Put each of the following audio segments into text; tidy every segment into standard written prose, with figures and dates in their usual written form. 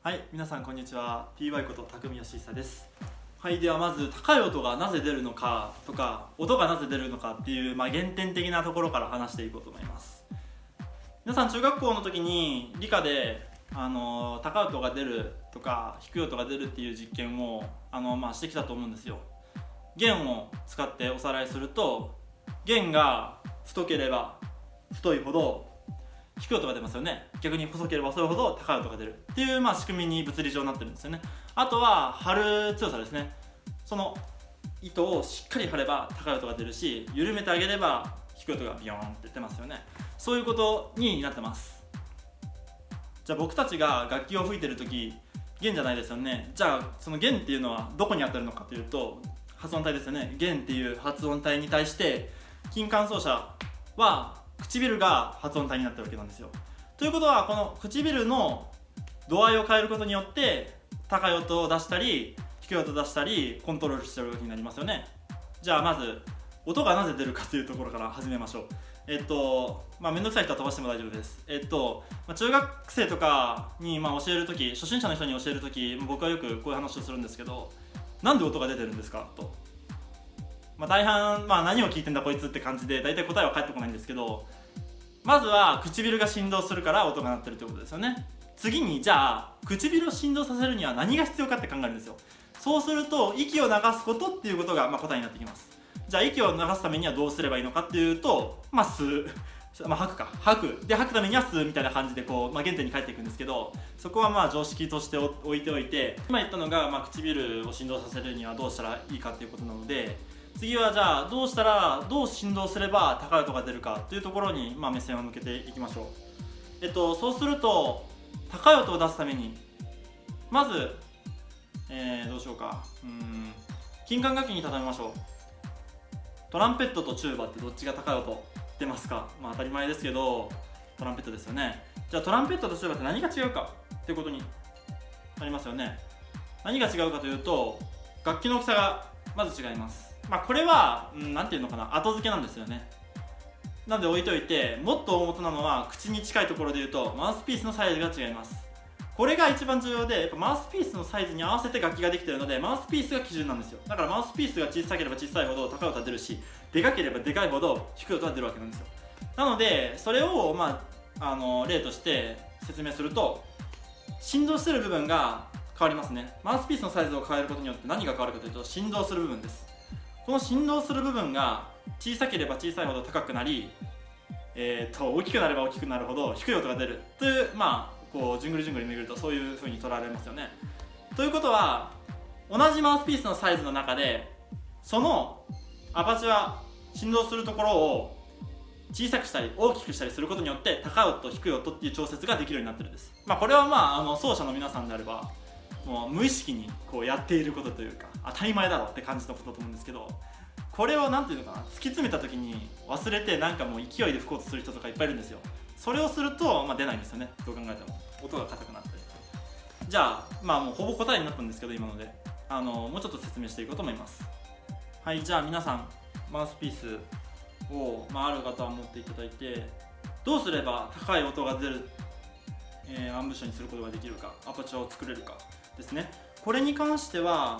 はい、皆さんこんにちは。 PY こと匠義久です。はい、ではまず高い音がなぜ出るのかとか音がなぜ出るのかっていう、原点的なところから話していこうと思います。皆さん中学校の時に理科で高い音が出るとか低い音が出るっていう実験をしてきたと思うんですよ。弦を使っておさらいすると、弦が太ければ太いほど低い音が出ますよね。逆に細ければ細いほど高い音が出るっていう、仕組みに物理上になってるんですよね。あとは張る強さですね。その糸をしっかり張れば高い音が出るし、緩めてあげれば低い音がビヨーンって出ますよね。そういうことになってます。じゃあ僕たちが楽器を吹いてる時、弦じゃないですよね。じゃあその弦っていうのはどこに当たるのかというと、発音体ですよね。弦っていう発音体に対して金管奏者は唇が発音体になってるわけなんですよ。ということは、この唇の度合いを変えることによって高い音を出したり低い音を出したりコントロールしてるわけになりますよね。じゃあまず音がなぜ出るかというところから始めましょう。めんどくさい人は飛ばしても大丈夫です。中学生とかに教えるとき、初心者の人に教えるとき、僕はよくこういう話をするんですけど、なんで音が出てるんですかと。大半、何を聞いてんだこいつって感じで大体答えは返ってこないんですけど、まずは唇が振動するから音が鳴ってるということですよね。次に、じゃあ唇を振動させるには何が必要かって考えるんですよ。そうすると息を流すことっていうことが答えになってきます。じゃあ息を流すためにはどうすればいいのかっていうと、吸う、吐くで、吐くためには吸うみたいな感じで原点に帰っていくんですけど、そこは常識として置いておいて、今言ったのが唇を振動させるにはどうしたらいいかっていうことなので、次はじゃあどう振動すれば高い音が出るかというところに目線を向けていきましょう。そうすると、高い音を出すためにまず、どうしようか、金管楽器に例えましょう。トランペットとチューバってどっちが高い音出ますか？当たり前ですけどトランペットですよね。じゃあトランペットとチューバって何が違うかっていうことになりますよね。何が違うかというと、楽器の大きさがまず違います。これは何ていうのかな、後付けなんですよね。なので置いといて、もっと大元なのは口に近いところで言うとマウスピースのサイズが違います。これが一番重要で、やっぱマウスピースのサイズに合わせて楽器ができているので、マウスピースが基準なんですよ。だからマウスピースが小さければ小さいほど高い音が出るし、でかければでかいほど低い音が出るわけなんですよ。なのでそれを例として説明すると、振動している部分が変わりますね。マウスピースのサイズを変えることによって何が変わるかというと、振動する部分です。この振動する部分が小さければ小さいほど高くなり、大きくなれば大きくなるほど低い音が出るという、じゅんぐりじゅんぐり巡るとそういう風に捉えられますよね。ということは、同じマウスピースのサイズの中でそのアパチュア、振動するところを小さくしたり大きくしたりすることによって高い音低い音っていう調節ができるようになってるんです。これは奏者の皆さんであればもう無意識にやっていることというか、当たり前だろうって感じのことだと思うんですけど、これを突き詰めた時に忘れてもう勢いで吹こうとする人とかいっぱいいるんですよ。それをすると出ないんですよね。どう考えても音が硬くなって。じゃあもうほぼ答えになったんですけど、今のでもうちょっと説明していこうと思います。はい、じゃあ皆さんマウスピースを、ある方は持っていただいて、どうすれば高い音が出る、アンブッションにすることができるか、アパチュアを作れるかですね。これに関しては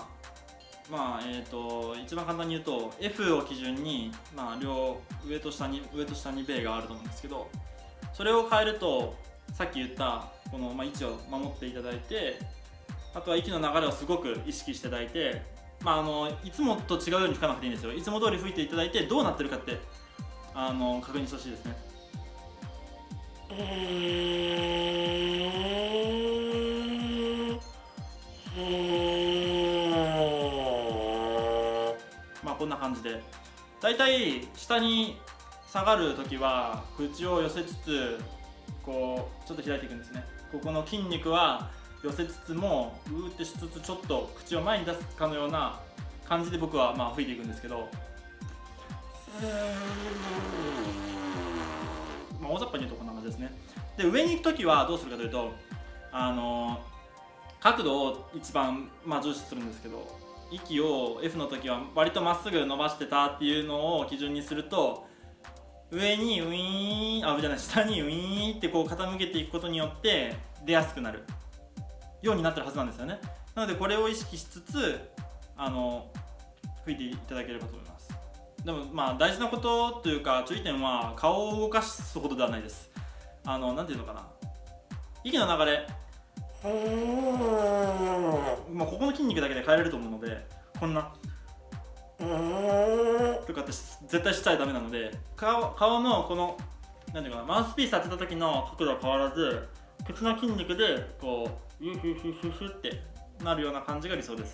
一番簡単に言うと F を基準に、両上と下にベイがあると思うんですけど、それを変えるとさっき言ったこの、位置を守っていただいて、あとは息の流れをすごく意識していただいて、いつもと違うように吹かなくていいんですよ。いつも通り吹いていただいて、どうなってるかって確認してほしいですね。こんな感じで、だいたい下に下がるときは口を寄せつつちょっと開いていくんですね。ここの筋肉は寄せつつもうーってしつつ、ちょっと口を前に出すかのような感じで僕は吹いていくんですけど、大雑把に言うとこんな感じですね。で、上に行くときはどうするかというと、角度を一番重視するんですけど、息を F の時は割とまっすぐ伸ばしてたっていうのを基準にすると、上にウィーン、下にウィーンって傾けていくことによって出やすくなる。 ようになってるはずなんですよね。なのでこれを意識しつつ吹いていただければと思います。でもまあ大事なことというか注意点は顔を動かすほどではないです。なんていうのかな、息の流れ、まあ、ここの筋肉だけで変えれると思うので、こんなとかって絶対しちゃダメなので、顔のこのなんていうかな、マウスピース当てた時の角度は変わらず、口の筋肉でこうフフフフフってなるような感じが理想です。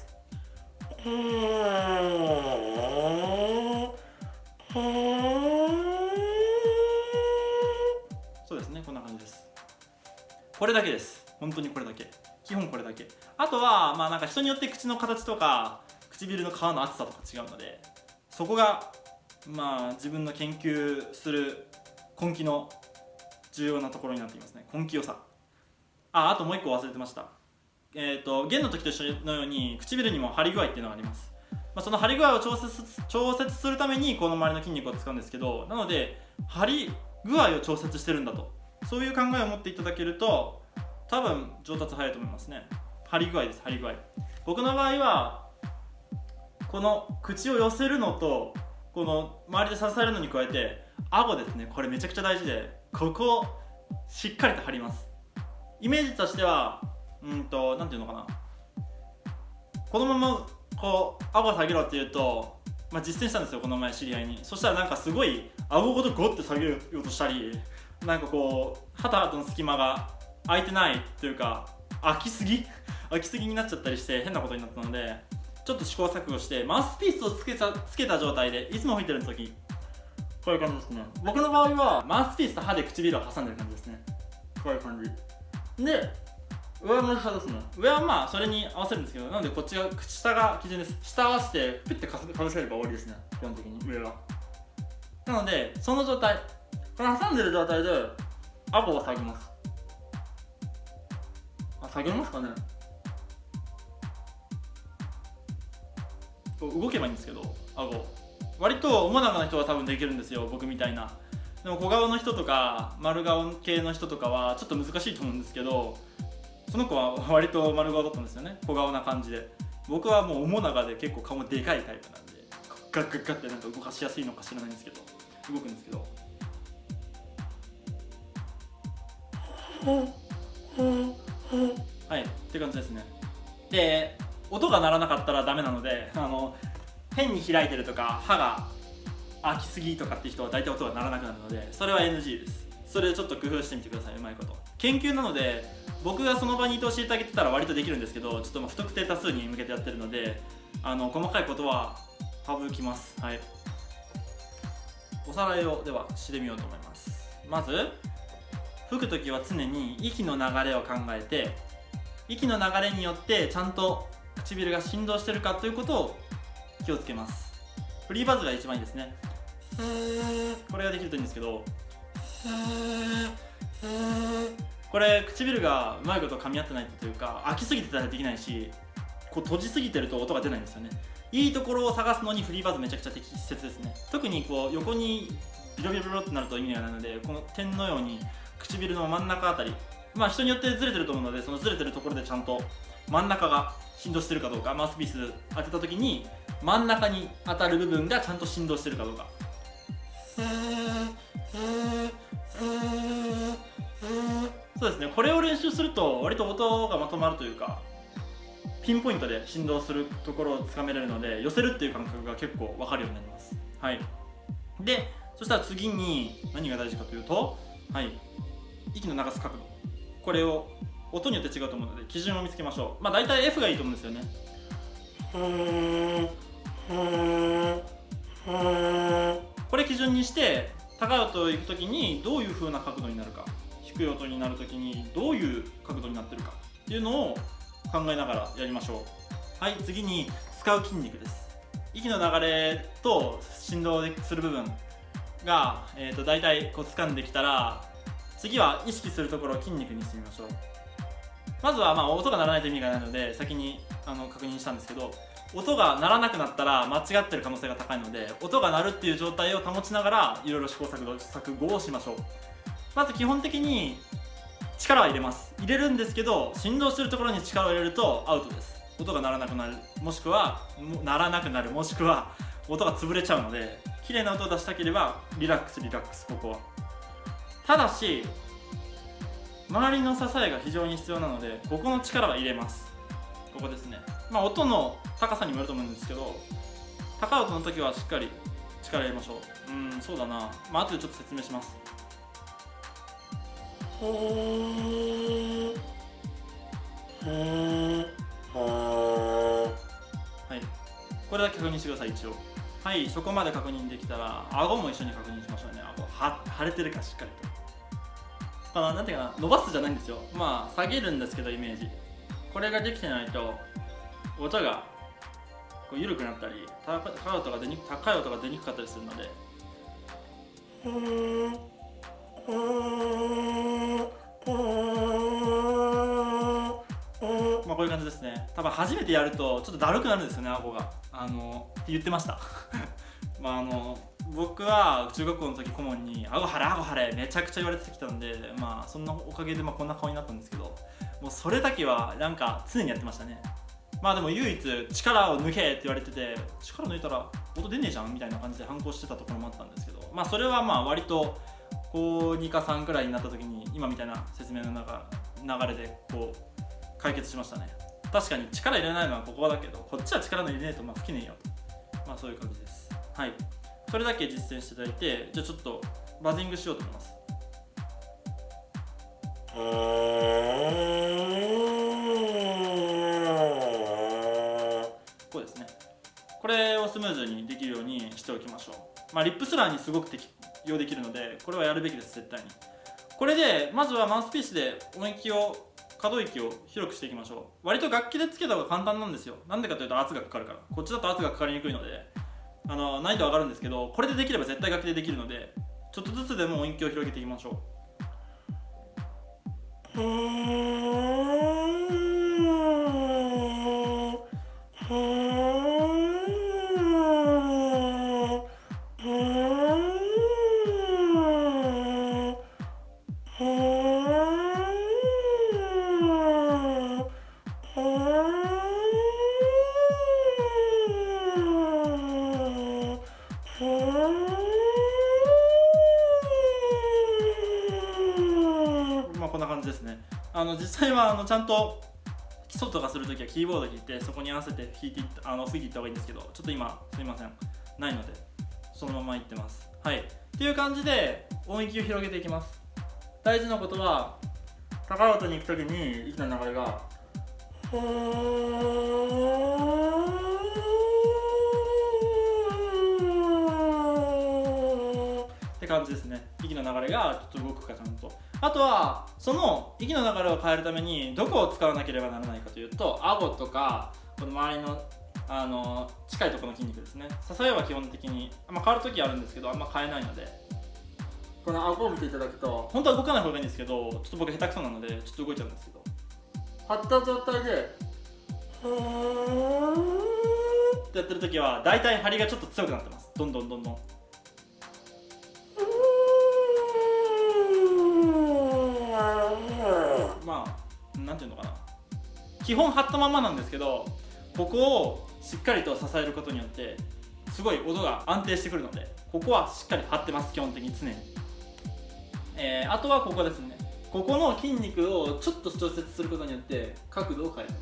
そうですね、こんな感じです。これだけです。本当にこれだけ、基本これだけ。あとはまあなんか人によって口の形とか唇の皮の厚さとか違うので、そこがまあ自分の研究する根気の重要なところになっていますね。根気よさ。あともう一個忘れてました。弦の時と一緒のように唇にも張り具合っていうのがあります。その張り具合を調節するためにこの周りの筋肉を使うんですけど、なので張り具合を調節してるんだと、そういう考えを持っていただけると多分上達早いと思いますね。張り具合です、張り具合。僕の場合はこの口を寄せるのとこの周りで支えるのに加えて顎ですね、これめちゃくちゃ大事で、ここをしっかりと張ります。イメージとしてはなんていうのかな、このままこう顎を下げろって言うと、実践したんですよこの前知り合いに。そしたらなんかすごい顎ごとゴッて下げようとしたり、なんかこう肌との隙間が空いてないというか空きすぎになっちゃったりして変なことになったので、ちょっと試行錯誤してマウスピースをつけた状態でいつも吹いてる時こういう感じですね。僕の場合はマウスピースと歯で唇を挟んでる感じですね。こういう感じで、上は下ですね。上はまあそれに合わせるんですけど、なのでこっちが下が基準です。下合わせてピュッてかぶせれば終わりですね、基本的に上は。なのでその状態、この挟んでる状態で顎を下げます。下げますかね。動けばいいんですけど、顎割と面長な人は多分できるんですよ、僕みたいな。でも小顔の人とか丸顔系の人とかはちょっと難しいと思うんですけど、その子は割と丸顔だったんですよね、小顔な感じで。僕はもう面長で結構顔もでかいタイプなんで、ガッガッガッってなんか動かしやすいのか知らないんですけど動くんですけど、はいって感じですね。で音が鳴らなかったらダメなので、変に開いてるとか歯が開きすぎとかっていう人は大体音が鳴らなくなるので、それは NG です。それでちょっと工夫してみてください、うまいこと。研究なので僕がその場にいて教えてあげてたら割とできるんですけど、ちょっと不特定多数に向けてやってるので細かいことは省きます。はい、おさらいをではしてみようと思います。まず吹くときは常に息の流れを考えて、息の流れによってちゃんと唇が振動してるかということを気をつけます。フリーバズが一番いいですね。これができるといいんですけど、これ唇がうまいこと噛み合ってないというか、開きすぎてたらできないし、こう閉じすぎてると音が出ないんですよね。いいところを探すのにフリーバズめちゃくちゃ適切ですね。特にこう横にビロビロビロってなると意味がないので、この点のように唇の真ん中あたり、人によってずれてると思うので、そのずれてるところでちゃんと真ん中が振動してるかどうか、マウスピース当てた時に真ん中に当たる部分がちゃんと振動してるかどうか。そうですね、これを練習すると割と音がまとまるというか、ピンポイントで振動するところをつかめれるので、寄せるっていう感覚が結構分かるようになります。はい、でそしたら次に何が大事かというと、息の流す角度、これを音によって違うと思うので基準を見つけましょう。大体 F がいいと思うんですよね。これ基準にして高い音行くときにどういう風な角度になるか、低い音になるときにどういう角度になってるかっていうのを考えながらやりましょう。はい、次に使う筋肉です。息の流れと振動する部分が、大体こう掴んできたら、次は意識するところを筋肉にしてみましょう。まずは音が鳴らないと意味がないので先に確認したんですけど、音が鳴らなくなったら間違ってる可能性が高いので、音が鳴るっていう状態を保ちながらいろいろ試行錯誤をしましょう。まず基本的に力は入れます。入れるんですけど、振動してるところに力を入れるとアウトです。音が鳴らなくなる、もしくは鳴らなくなる、もしくは音が潰れちゃうので、綺麗な音を出したければリラックスリラックス。ここはただし周りの支えが非常に必要なので、ここの力は入れます。ここですね。音の高さにもよると思うんですけど、高い音の時はしっかり力入れましょう。そうだな、後でちょっと説明します。はい、これだけ確認してください。一応はい、そこまで確認できたら顎も一緒に確認しましょうね。顎腫れてるかしっかりと。なんていうかな、伸ばすじゃないんですよ。下げるんですけど、イメージこれができてないと音がこう緩くなったり、高い音が出にくかったりするので、こういう感じですね。多分初めてやるとちょっとだるくなるんですよね、顎が。って言ってました僕は中学校の時顧問に顎張れ顎張れめちゃくちゃ言われてきたんで、そんなおかげでこんな顔になったんですけど、もうそれだけはなんか常にやってましたね。でも唯一力を抜けって言われてて、力抜いたら音出ねえじゃんみたいな感じで反抗してたところもあったんですけど、それは割と高2か3くらいになった時に今みたいな説明の流れでこう解決しましたね。確かに力入れないのはここだけど、こっちは力入れねえと吹けねえよと、そういう感じです。はい、それだけ実践していただいて、じゃあちょっとバズングしようと思います。こうですね。これをスムーズにできるようにしておきましょう。リップスラーにすごく適用できるので、これはやるべきです。絶対にこれでまずはマウスピースで可動域を広くしていきましょう。割と楽器でつけた方が簡単なんですよ。なんでかというと圧がかかるから。こっちだと圧がかかりにくいので難易度上がるんですけど、これでできれば絶対楽器でできるので、ちょっとずつでも音域を広げていきましょう。こんな感じですね。実際はちゃんと基礎とかするときはキーボード弾いて、そこに合わせて吹いていった方がいいんですけど、ちょっと今すいませんないのでそのままいってます。はい、っていう感じで音域を広げていきます。大事なことは高い音に行くときに息の流れがって感じですね。息の流れがちょっと動くかちゃんと。あとはその息の流れを変えるためにどこを使わなければならないかというと、顎とかこの周りの近いところの筋肉ですね。支えは基本的に、変わるときあるんですけどあんま変えないので、この顎を見ていただくと本当は動かない方がいいんですけど、ちょっと僕下手くそなのでちょっと動いちゃうんですけど、張った状態でってやってるときはだいたい張りがちょっと強くなってます。どんどんなんていうのかな、基本張ったままなんですけど、ここをしっかりと支えることによってすごい音が安定してくるので、ここはしっかり張ってます。基本的に常に。あとはここですね。ここの筋肉をちょっと調節することによって角度を変えてます。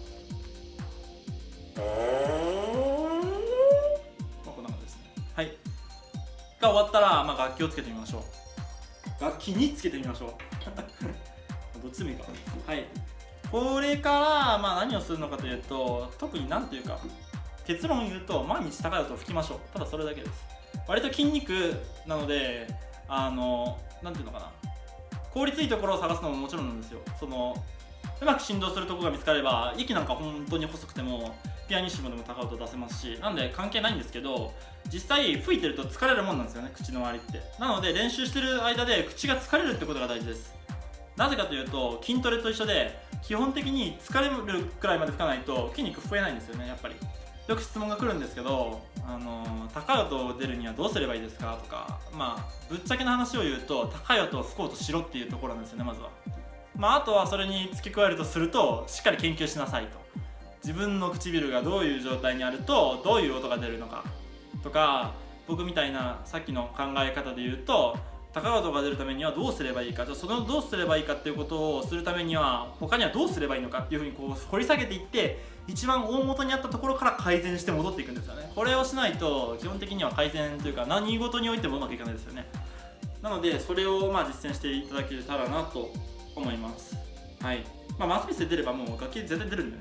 こんな感じですね。はい、が終わったら、楽器をつけてみましょう。楽器につけてみましょうどっちでもいいか。はい、これから何をするのかというと、特になんていうか結論を言うと、毎日高い音を吹きましょう。ただそれだけです。割と筋肉なのでなんていうのかな、効率いいところを探すのももちろんなんですよ。うまく振動するところが見つかれば、息なんか本当に細くてもピアニッシモでも高い音出せますし、なんで関係ないんですけど、実際吹いてると疲れるもんなんですよね、口の周りって。なので練習してる間で口が疲れるってことが大事です。なぜかというと筋トレと一緒で、基本的に疲れるくらいまで吹かないと筋肉増えないんですよね。やっぱりよく質問が来るんですけど、高い音を出るにはどうすればいいですかとか、ぶっちゃけな話を言うと、高い音を吹こうとしろっていうところなんですよね。まずはあとはそれに付け加えるとすると、しっかり研究しなさいと。自分の唇がどういう状態にあるとどういう音が出るのかとか、僕みたいなさっきの考え方で言うと、高い音が出るためにはどうすればいいか、じゃあそのどうすればいいかっていうことをするためには他にはどうすればいいのかっていうふうにこう掘り下げていって、一番大元にあったところから改善して戻っていくんですよね。これをしないと基本的には改善というか何事においてもうまくいかないですよね。なのでそれを実践していただけたらなと思います。はい。マウスピースで出ればもう楽器絶対出るんでね。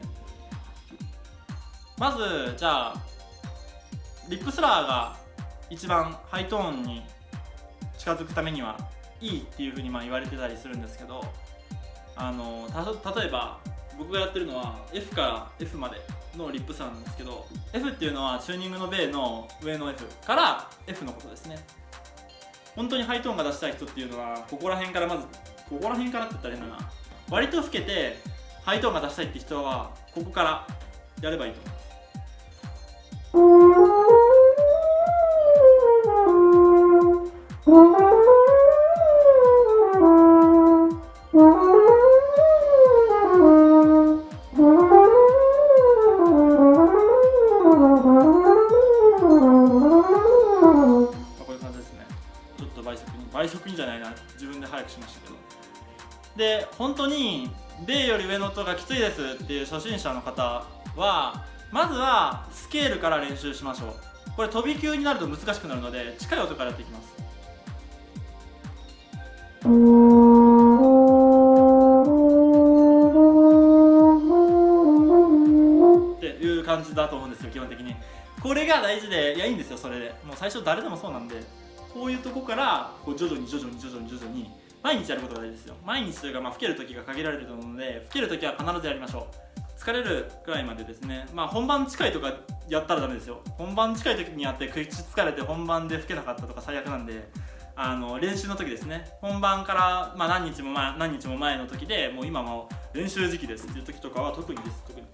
まずじゃあリップスラーが一番ハイトーンに近づくためにはいいっていうふうに言われてたりするんですけど、例えば僕がやってるのは F から F までのリップスラーなんですけど、 F っていうのはチューニングのベイの上の F から F のことですね。本当にハイトーンが出したい人っていうのはここら辺からここら辺からって言ったら変だな、割と老けてハイトーンが出したいって人はここからやればいいと思います。倍速にじゃないな、自分で早くしましたけど。で、本当にベイより上の音がきついですっていう初心者の方はまずはスケールから練習しましょう。これ飛び級になると難しくなるので近い音からやっていきます。っていう感じだと思うんですよ、基本的に。これが大事で、いやいいんですよ、それでもう最初誰でもそうなんで、こういうとこから徐々に毎日やることが大事ですよ。毎日というか、老ける時が限られると思うので、老ける時は必ずやりましょう。疲れるくらいまでですね。本番近いとかやったらダメですよ。本番近い時にやって口疲れて本番で老けなかったとか最悪なんで、練習の時ですね、本番から何日も前の時でもう今も練習時期ですっていう時とかは特にです。特に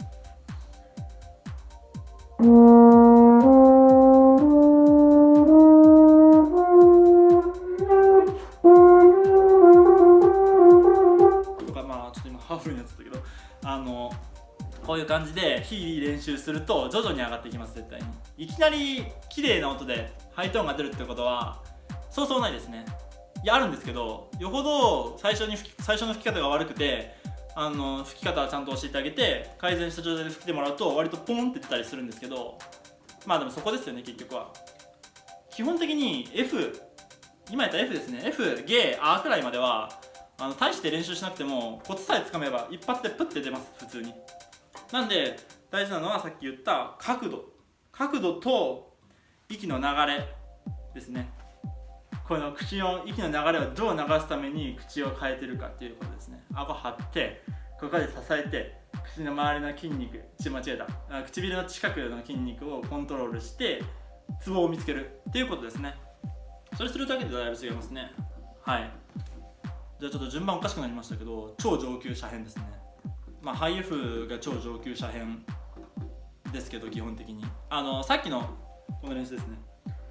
こういう感じで日々練習すると徐々に上がっていきます。絶対にいきなり綺麗な音でハイトーンが出るってことはそうそうないですね。いやあるんですけど、よほど最初の吹き方が悪くて吹き方はちゃんと教えてあげて改善した状態で吹いてもらうと割とポンって出たりするんですけど、でもそこですよね。結局は基本的に F、 今やった F ですね、 F、ゲー、アーくらいまでは大して練習しなくてもコツさえつかめば一発でプッて出ます、普通に。なんで大事なのはさっき言った角度と息の流れですね。この息の流れをどう流すために口を変えてるかっていうことですね。顎張ってここで支えて口の周りの筋肉、唇の近くの筋肉をコントロールしてツボを見つけるっていうことですね。それするだけでだいぶ違いますね。はい。じゃあちょっと順番おかしくなりましたけど、超上級者編ですね。ハイ F が超上級者編ですけど、基本的にさっきのこの練習ですね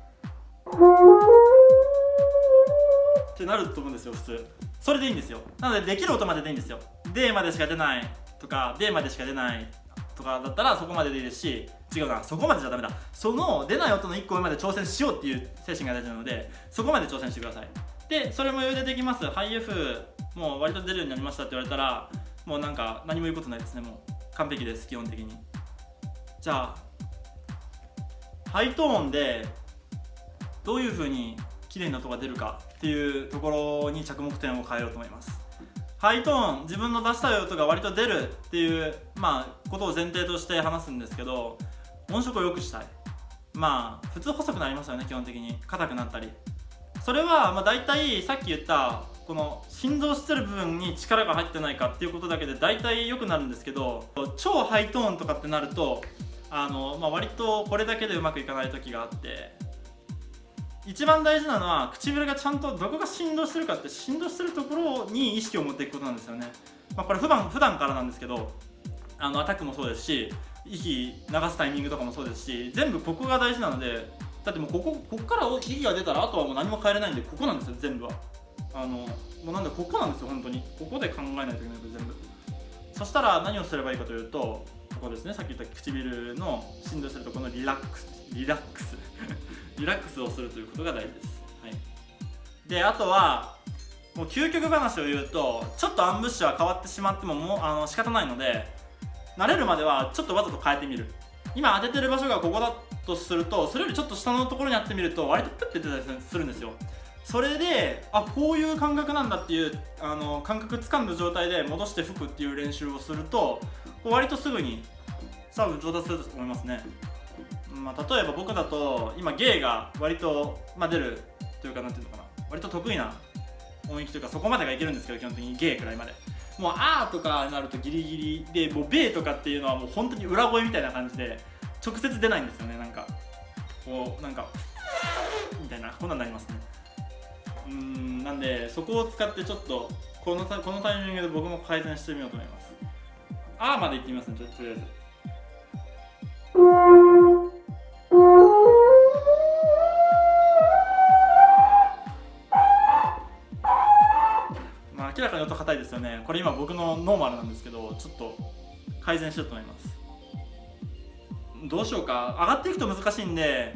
ってなると思うんですよ、普通。それでいいんですよ。なのでできる音まででいいんですよ。D までしか出ないとか D までしか出ないとかだったらそこまででいいですし、違うな、そこまでじゃダメだ、その出ない音の1個上まで挑戦しようっていう精神が大事なので、そこまで挑戦してください。でそれも余裕でできます。ハイ F もう割と出るようになりましたって言われたらもう何も言うことないですね。もう完璧です、基本的に。じゃあハイトーンでどういう風に綺麗な音が出るかっていうところに着目点を変えようと思います。ハイトーン、自分の出したい音が割と出るっていうことを前提として話すんですけど、音色を良くしたい。普通細くなりますよね、基本的に硬くなったり。それは大体さっき言ったこの振動してる部分に力が入ってないかっていうことだけで大体良くなるんですけど、超ハイトーンとかってなると割とこれだけでうまくいかない時があって、一番大事なのは唇がちゃんとどこが振動してるかって、振動してるところに意識を持っていくことなんですよね。これ普段からなんですけど、アタックもそうですし、息流すタイミングとかもそうですし、全部ここが大事なので、だってもうここから息が出たらあとはもう何も変えれないんで、ここなんですよ全部は。 もうなんでここなんですよ。本当にここで考えないといけないこと全部。そしたら何をすればいいかというと、ここですね、さっき言った唇の振動してるところのリラックスリラックスをするということが大事です。はい、であとはもう究極話を言うと、ちょっとアンブッシュは変わってしまっても仕方ないので、慣れるまではちょっとわざと変えてみる。今当ててる場所がここだとすると、それよりちょっと下のところにやってみると割とプッて出たりするんですよ。それでこういう感覚なんだっていう感覚掴んだ状態で戻して吹くっていう練習をすると、割とすぐにサーブ上達すると思いますね。例えば僕だと今ゲイが割と、出るというか、なんていうのかな、割と得意な音域というか、そこまでがいけるんですけど、基本的にゲイくらいまで。もうあーとかになるとギリギリで、もうベーとかっていうのはもう本当に裏声みたいな感じで直接出ないんですよね。なんかこうみたいな、こんなんなりますね。なんでそこを使ってちょっとこのタイミングで僕も改善してみようと思います。あーまで言ってみますね、とりあえず。明らかに音硬いですよね。これ今僕のノーマルなんですけど、ちょっと改善しようと思います。どうしようか。上がっていくと難しいんで、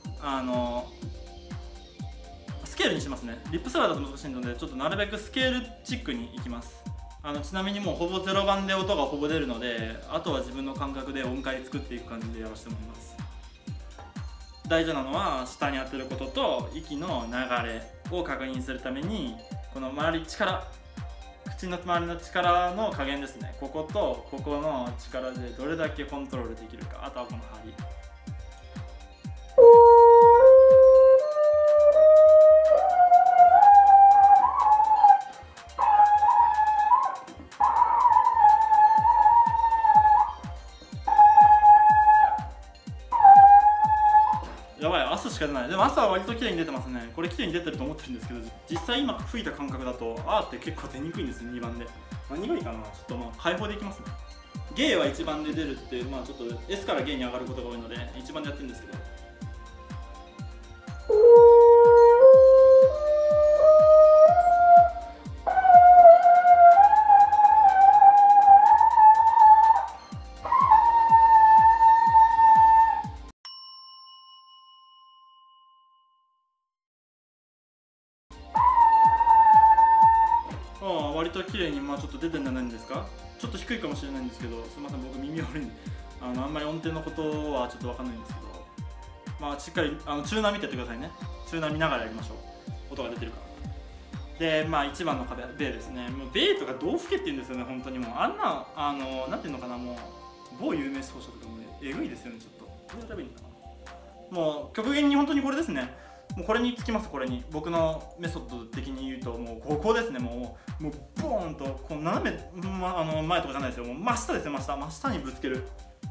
スケールにしますね。リップスラーだと難しいので、ちょっとなるべくスケールチックにいきます。ちなみにもうほぼ0番で音がほぼ出るので、あとは自分の感覚で音階作っていく感じでやらせてもらいます。大事なのは下に当てることと息の流れを確認するために、この周り力、口の周りの力の加減ですね。こことここの力でどれだけコントロールできるか。あとはこの張り。やばい、朝しか出ない。でも朝は割と綺麗に出てますね。これ綺麗に出てると思ってるんですけど、実際今吹いた感覚だとって結構出にくいんですよ。2番で何がいいかな。ちょっと開放でいきますね。ゲイは1番で出るって、ちょっと S からゲイに上がることが多いので1番でやってるんですけど、割と綺麗にちょっと出てるんじゃないんですか。ちょっと低いかもしれないんですけど、すみません、僕耳悪いんであんまり音程のことはちょっと分かんないんですけど、しっかりチューナー見てやってくださいね。チューナー見ながらやりましょう。音が出てるから。で1番の壁、ベーですね。もうベーとかどう吹けって言うんですよね。本当にもうなんていうのかな、もう某有名奏者とかもえぐいですよね。ちょっとどうやればいいのかな。もう極限に本当にこれですね。もうこれにつきます。これに僕のメソッド的に言うと、もうここですね。もうボーンとこう斜め、前とかじゃないですよ。もう真下ですよ。真下にぶつける。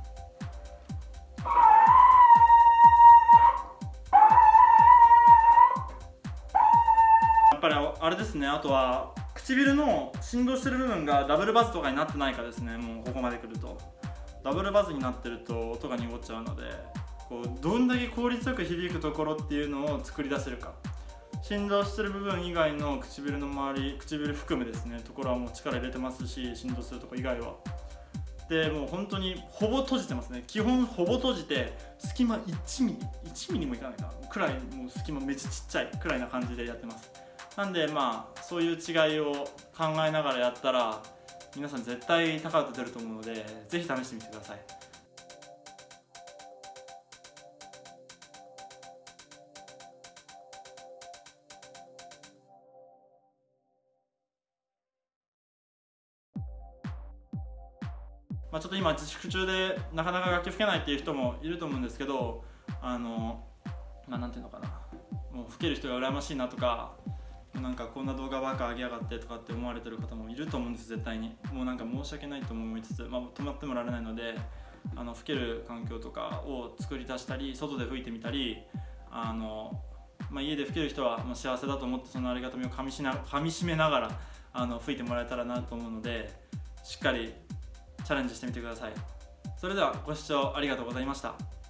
やっぱりあれですね。あとは唇の振動してる部分がダブルバズとかになってないかですね。もうここまで来るとダブルバズになってると音が濁っちゃうので、どんだけ効率よく響くところっていうのを作り出せるか。振動してる部分以外の唇の周り、唇含むですねところはもう力入れてますし、振動するとこ以外はでもう本当にほぼ閉じてますね。基本ほぼ閉じて、隙間1ミリもいかないかなくらい、もう隙間めっちゃちっちゃいくらいな感じでやってます。なんでそういう違いを考えながらやったら皆さん絶対高い音出ると思うので、ぜひ試してみてください。ちょっと今自粛中でなかなか楽器吹けないっていう人もいると思うんですけど、なんていうのかな、もう吹ける人が羨ましいなとか、なんかこんな動画ばっか上げやがってとかって思われてる方もいると思うんです。絶対にもうなんか申し訳ないと思いつつ、止まってもらえないので、吹ける環境とかを作り出したり、外で吹いてみたり、家で吹ける人はもう幸せだと思って、そのありがたみをかみしめながら吹いてもらえたらなと思うので、しっかりチャレンジしてみてください。それではご視聴ありがとうございました。